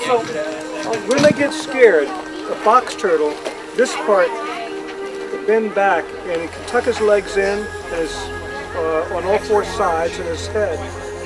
So when they get scared, a box turtle, this part will bend back and he can tuck his legs in and his, on all four sides and his head.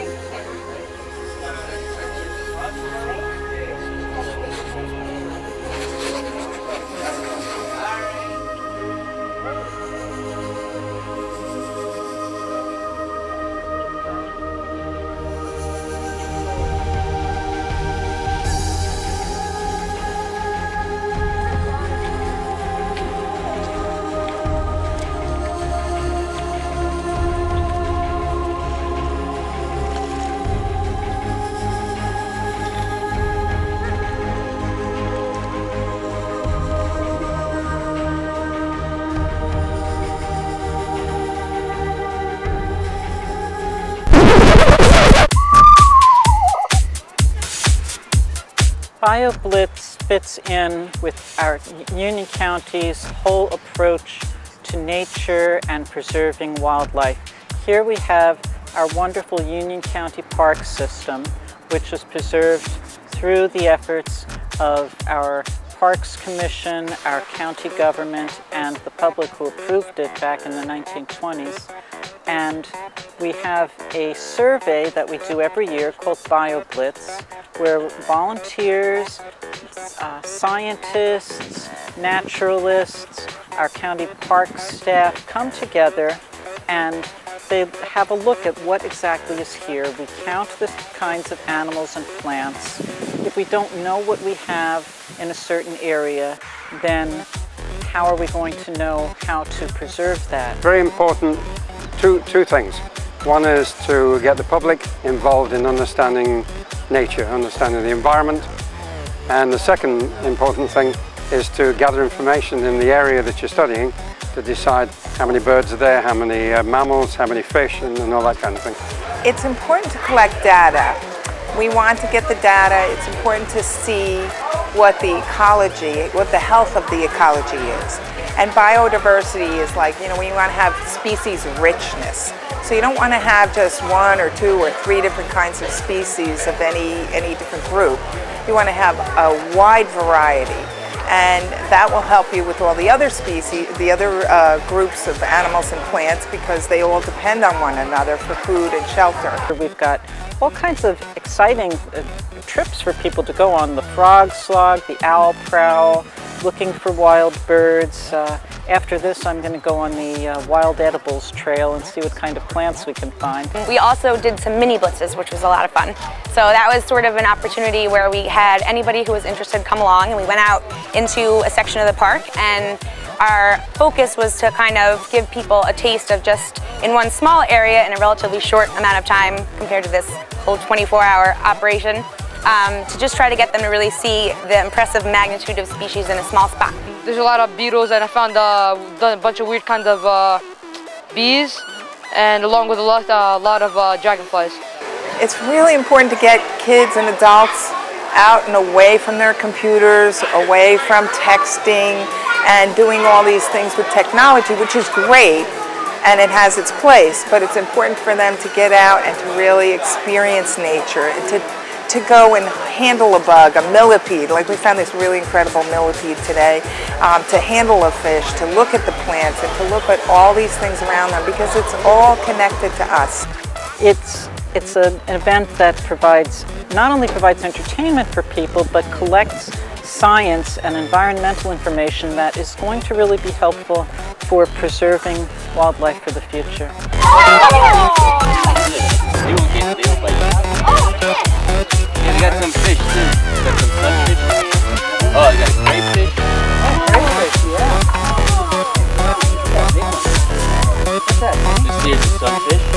BioBlitz fits in with our Union County's whole approach to nature and preserving wildlife. Here we have our wonderful Union County Park system, which was preserved through the efforts of our Parks Commission, our county government, and the public who approved it back in the 1920s. And we have a survey that we do every year called BioBlitz, where volunteers, scientists, naturalists, our county parks staff come together and they have a look at what exactly is here. We count the kinds of animals and plants. If we don't know what we have in a certain area, then how are we going to know how to preserve that? Very important, two things. One is to get the public involved in understanding nature, understanding the environment. And the second important thing is to gather information in the area that you're studying to decide how many birds are there, how many mammals, how many fish, and all that kind of thing. It's important to collect data. We want to get the data. It's important to see what the ecology, what the health of the ecology is. And biodiversity is like, you know, we want to have species richness. So you don't want to have just one or two or three different kinds of species of any different group. You want to have a wide variety. And that will help you with all the other species, the other groups of animals and plants, because they all depend on one another for food and shelter. We've got all kinds of exciting trips for people to go on. The frog slog, the owl prowl, looking for wild birds. After this, I'm going to go on the wild edibles trail and see what kind of plants we can find. We also did some mini blitzes, which was a lot of fun. So that was sort of an opportunity where we had anybody who was interested come along, and we went out into a section of the park, and our focus was to kind of give people a taste of just in one small area in a relatively short amount of time compared to this whole 24-hour operation, to just try to get them to really see the impressive magnitude of species in a small spot. There's a lot of beetles, and I found a bunch of weird kinds of bees, and along with a lot of dragonflies. It's really important to get kids and adults out and away from their computers, away from texting and doing all these things with technology, which is great and it has its place, but it's important for them to get out and to really experience nature and to go and handle a bug, a millipede, like we found this really incredible millipede today, to handle a fish, to look at the plants and to look at all these things around them, because it's all connected to us. It's an event that not only provides entertainment for people, but collects science and environmental information that is going to really be helpful for preserving wildlife for the future. Yeah, we got some fish too. Got some sunfish. Oh, you got crayfish. Crayfish, yeah. What's that? This here's the sunfish.